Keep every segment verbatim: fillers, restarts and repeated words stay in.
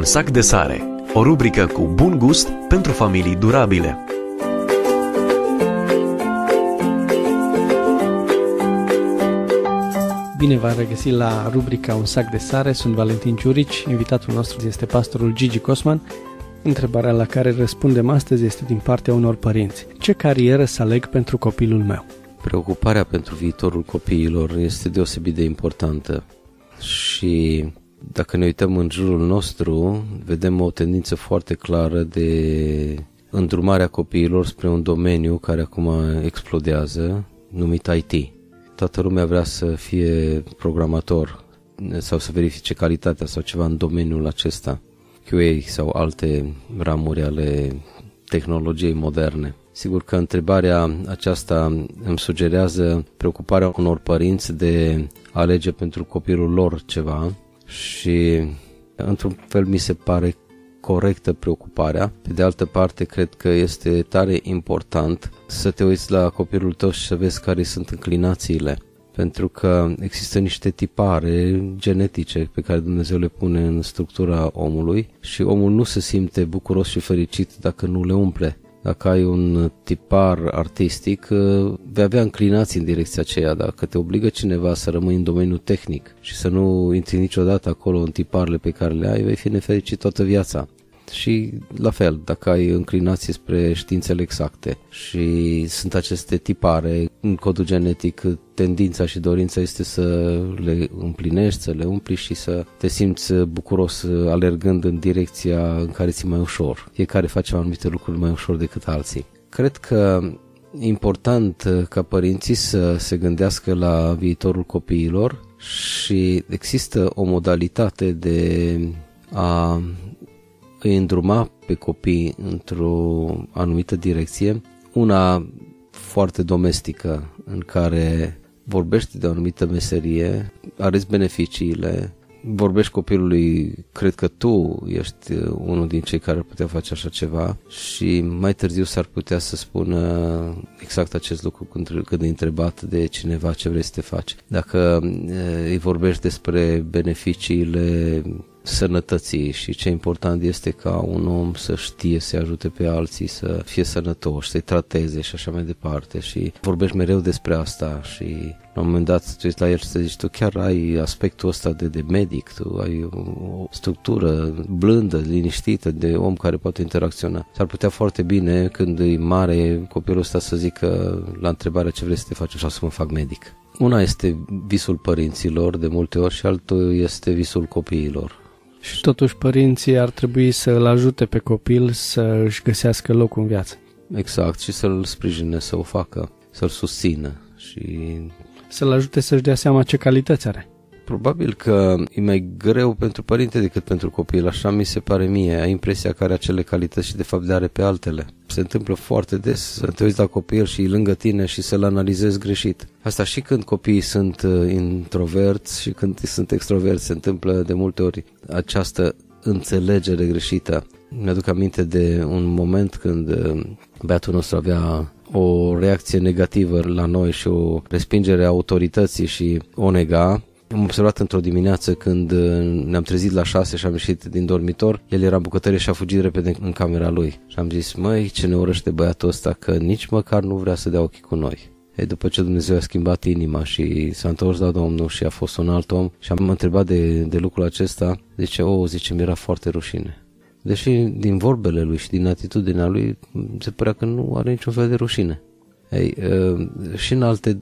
sac de sare, o rubrică cu bun gust pentru familii durabile. Bine v-am regăsit la rubrica Un sac de sare, sunt Valentin Ciurici, invitatul nostru este pastorul Gigi Cosman. Întrebarea la care răspundem astăzi este din partea unor părinți. Ce carieră să aleg pentru copilul meu? Preocuparea pentru viitorul copiilor este deosebit de importantă și dacă ne uităm în jurul nostru, vedem o tendință foarte clară de îndrumarea copiilor spre un domeniu care acum explodează, numit I T. Toată lumea vrea să fie programator sau să verifice calitatea sau ceva în domeniul acesta, Q A sau alte ramuri ale tehnologiei moderne. Sigur că întrebarea aceasta îmi sugerează preocuparea unor părinți de a alege pentru copilul lor ceva și într-un fel mi se pare corectă preocuparea. Pe de altă parte, cred că este tare important să te uiți la copilul tău și să vezi care sunt înclinațiile, pentru că există niște tipare genetice pe care Dumnezeu le pune în structura omului și omul nu se simte bucuros și fericit dacă nu le umple. Dacă ai un tipar artistic, vei avea înclinații în direcția aceea. Dacă te obligă cineva să rămâi în domeniul tehnic și să nu intri niciodată acolo în tiparele pe care le ai, vei fi nefericit toată viața. Și la fel, dacă ai înclinații spre științele exacte și sunt aceste tipare în codul genetic, tendința și dorința este să le împlinești, să le umpli și să te simți bucuros alergând în direcția în care ți-e mai ușor. Fiecare face anumite lucruri mai ușor decât alții. Cred că e important ca părinții să se gândească la viitorul copiilor și există o modalitate de a îi îndruma pe copii într-o anumită direcție, una foarte domestică în care vorbești de o anumită meserie, arăți beneficiile, vorbești copilului, cred că tu ești unul din cei care ar putea face așa ceva și mai târziu s-ar putea să spună exact acest lucru când e întrebat de cineva ce vrei să te faci. Dacă îi vorbești despre beneficiile sănătății și ce important este ca un om să știe să ajute pe alții să fie sănătoși, să-i trateze și așa mai departe și vorbești mereu despre asta și la un moment dat tu ești la el și să zici, tu chiar ai aspectul ăsta de, de medic, tu ai o, o structură blândă, liniștită de om care poate interacționa. S-ar putea foarte bine când e mare copilul ăsta să zică la întrebarea ce vrei să te faci, așa să mă fac medic. Una este visul părinților de multe ori și altul este visul copiilor. Și totuși părinții ar trebui să îl ajute pe copil să își găsească locul în viață. Exact, și să-l sprijine să o facă, să-l susțină și să-l ajute să-și dea seama ce calități are. Probabil că e mai greu pentru părinte decât pentru copil, așa mi se pare mie. Ai impresia că are acele calități și de fapt le are pe altele. Se întâmplă foarte des să te uiți la copil și lângă tine și să-l analizezi greșit. Asta și când copiii sunt introverți și când sunt extroverți se întâmplă de multe ori această înțelegere greșită. Mi-aduc aminte de un moment când băiatul nostru avea o reacție negativă la noi și o respingere a autorității și o nega. Am observat într-o dimineață când ne-am trezit la șase și am ieșit din dormitor, el era în bucătărie și a fugit repede în camera lui. Și am zis, măi, ce ne urăște băiatul ăsta, că nici măcar nu vrea să dea ochii cu noi. Ei, după ce Dumnezeu a schimbat inima și s-a întors la Domnul și a fost un alt om și am întrebat de, de lucrul acesta, zice, o, zice, mi-era foarte rușine. Deși din vorbele lui și din atitudinea lui se părea că nu are niciun fel de rușine. Ei, și în alte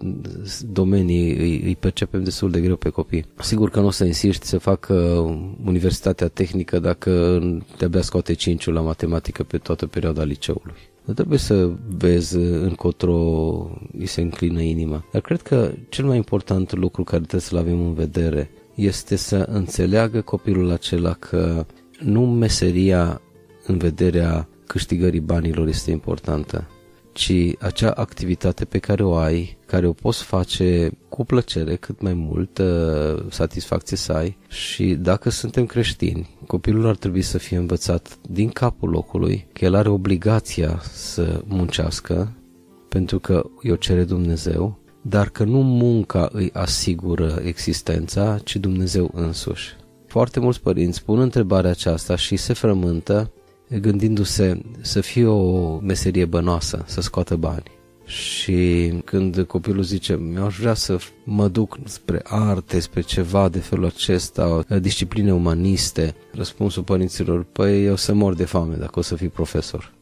domenii îi, îi percepem destul de greu pe copii. Sigur că nu o să insiști să facă universitatea tehnică dacă de-abia scoate cinciul la matematică pe toată perioada liceului. Trebuie să vezi încotro îi se înclină inima. Dar cred că cel mai important lucru care trebuie să-l avem în vedere este să înțeleagă copilul acela că nu meseria în vederea câștigării banilor este importantă, ci acea activitate pe care o ai, care o poți face cu plăcere, cât mai multă satisfacție să ai. Și dacă suntem creștini, copilul ar trebui să fie învățat din capul locului că el are obligația să muncească, pentru că i-o cere Dumnezeu, dar că nu munca îi asigură existența, ci Dumnezeu însuși. Foarte mulți părinți pun întrebarea aceasta și se frământă gândindu-se să fie o meserie bănoasă, să scoată bani. Și când copilul zice, eu aș vrea să mă duc spre arte, spre ceva de felul acesta, discipline umaniste, răspunsul părinților, păi eu să mor de foame dacă o să fii profesor.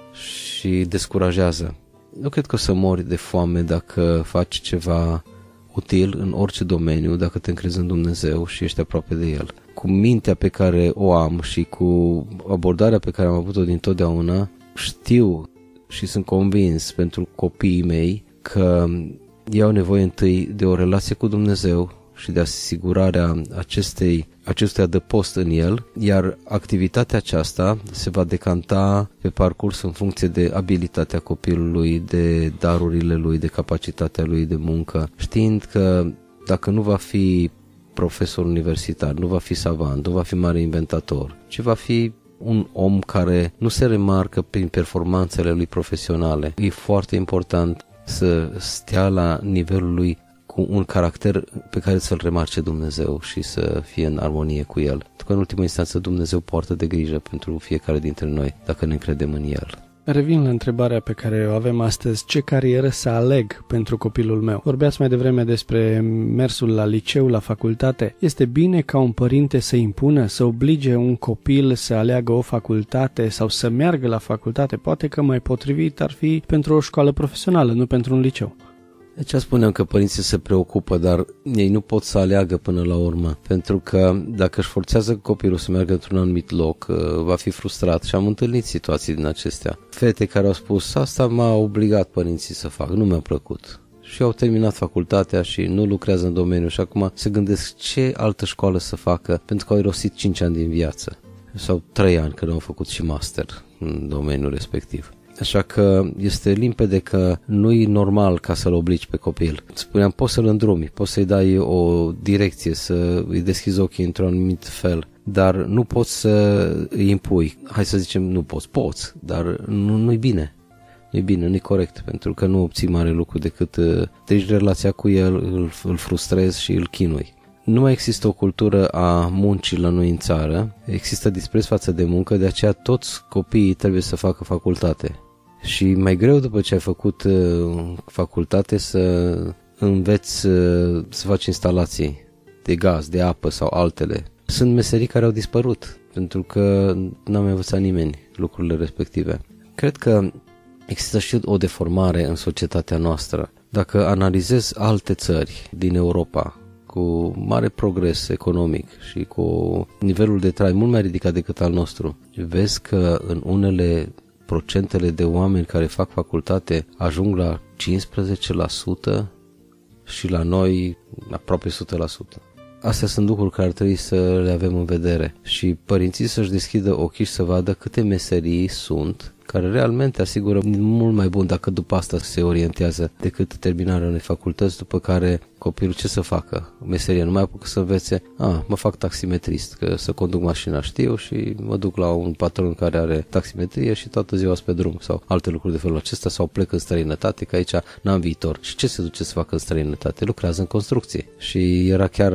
Și descurajează. Nu cred că o să mori de foame dacă faci ceva util în orice domeniu, dacă te încrezi în Dumnezeu și ești aproape de El. Cu mintea pe care o am și cu abordarea pe care am avut-o dintotdeauna, știu și sunt convins pentru copiii mei că ei au nevoie întâi de o relație cu Dumnezeu și de asigurarea acestei, acestui adăpost în El, iar activitatea aceasta se va decanta pe parcurs în funcție de abilitatea copilului, de darurile lui, de capacitatea lui de muncă, știind că dacă nu va fi profesor universitar, nu va fi savant, nu va fi mare inventator, ci va fi un om care nu se remarcă prin performanțele lui profesionale. E foarte important să stea la nivelul lui cu un caracter pe care să-l remarce Dumnezeu și să fie în armonie cu El. Pentru că în ultima instanță Dumnezeu poartă de grijă pentru fiecare dintre noi, dacă ne încredem în El. Revin la întrebarea pe care o avem astăzi, ce carieră să aleg pentru copilul meu? Vorbeați mai devreme despre mersul la liceu, la facultate. Este bine ca un părinte să impună, să oblige un copil să aleagă o facultate sau să meargă la facultate? Poate că mai potrivit ar fi pentru o școală profesională, nu pentru un liceu. Deci spuneam că părinții se preocupă, dar ei nu pot să aleagă până la urmă, pentru că dacă își forțează copilul să meargă într-un anumit loc, va fi frustrat și am întâlnit situații din acestea. Fete care au spus, asta m-a obligat părinții să fac, nu mi-a plăcut. Și au terminat facultatea și nu lucrează în domeniu și acum se gândesc ce altă școală să facă, pentru că au irosit cinci ani din viață sau trei ani când au făcut și master în domeniul respectiv. Așa că este limpede că nu e normal ca să-l obligi pe copil. Spuneam, poți să-l îndrumi, poți să-i dai o direcție, să îi deschizi ochii într-un anumit fel, dar nu poți să îi impui. Hai să zicem, nu poți, poți, dar nu, nu-i bine. Nu-i bine, nu-i corect, pentru că nu obții mare lucru decât treci relația cu el, îl, îl frustrezi și îl chinui. Nu mai există o cultură a muncii la noi în țară, există dispreț față de muncă, de aceea toți copiii trebuie să facă facultate. Și mai greu după ce ai făcut uh, facultate să înveți uh, să faci instalații de gaz, de apă sau altele. Sunt meserii care au dispărut pentru că n-a mai învățat nimeni lucrurile respective. Cred că există și o deformare în societatea noastră. Dacă analizezi alte țări din Europa cu mare progres economic și cu nivelul de trai mult mai ridicat decât al nostru, vezi că în unele procentele de oameni care fac facultate ajung la cincisprezece la sută și la noi aproape o sută la sută. Astea sunt lucruri care ar trebui să le avem în vedere și părinții să-și deschidă ochii și să vadă câte meserii sunt care realmente asigură mult mai bun dacă după asta se orientează decât terminarea unei facultăți, după care copilul ce să facă? Meserie, nu mai apucă să învețe, a, mă fac taximetrist, că să conduc mașina știu și mă duc la un patron care are taximetrie și toată ziua sunt pe drum sau alte lucruri de felul acesta sau plec în străinătate, că aici n-am viitor. Și ce se duce să facă în străinătate? Lucrează în construcție. Și era chiar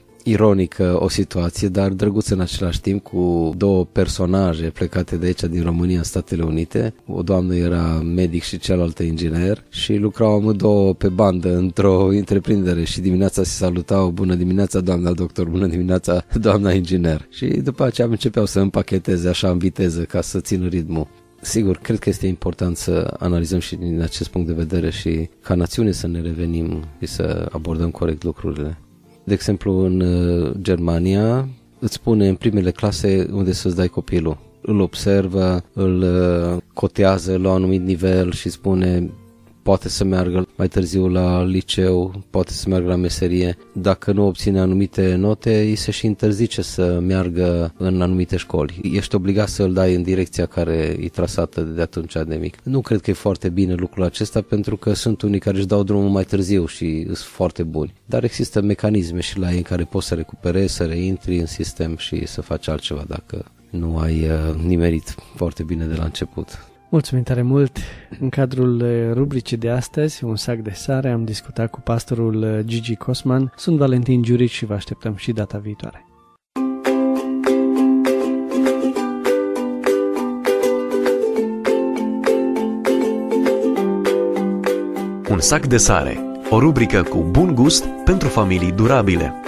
ironică o situație, dar drăguță în același timp, cu două personaje plecate de aici din România în Statele Unite. O doamnă era medic și cealaltă inginer și lucrau amândouă pe bandă într-o întreprindere și dimineața se salutau, bună dimineața doamna doctor, bună dimineața doamna inginer. Și după aceea începeau să împacheteze așa în viteză ca să țină ritmul. Sigur, cred că este important să analizăm și din acest punct de vedere și ca națiune să ne revenim și să abordăm corect lucrurile. De exemplu, în Germania îți spune în primele clase unde să-ți dai copilul. Îl observă, îl cotează la un anumit nivel și spune poate să meargă mai târziu la liceu, poate să meargă la meserie. Dacă nu obține anumite note, îi se și interzice să meargă în anumite școli. Ești obligat să îl dai în direcția care e trasată de atunci de mic. Nu cred că e foarte bine lucrul acesta, pentru că sunt unii care își dau drumul mai târziu și sunt foarte buni. Dar există mecanisme și la ei în care poți să recuperezi, să reintri în sistem și să faci altceva dacă nu ai uh, nimerit foarte bine de la început. Mulțumim tare mult! În cadrul rubricii de astăzi, Un sac de sare, am discutat cu pastorul Gigi Cosman. Sunt Valentin Giurici și vă așteptăm și data viitoare. sac de sare, o rubrică cu bun gust pentru familii durabile.